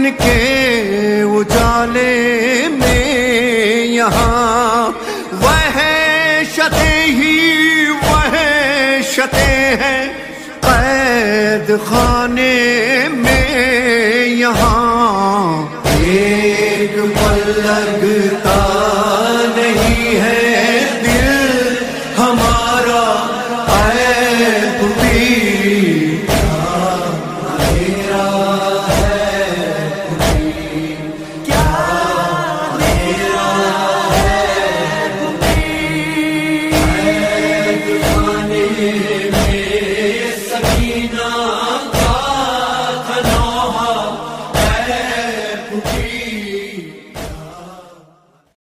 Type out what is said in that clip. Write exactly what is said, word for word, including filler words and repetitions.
کے اجالے میں یہاں وحشتیں ہی وحشتیں ہیں قید خانے میں یہاں ایک پل لگتا